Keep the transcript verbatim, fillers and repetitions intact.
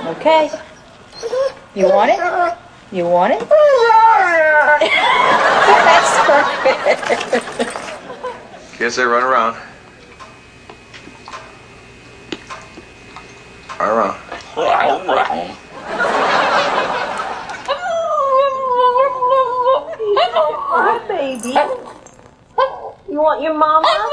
Okay. You want it? You want it? That's perfect. Yes, they run around. Run around. Hi, baby. You want your mama?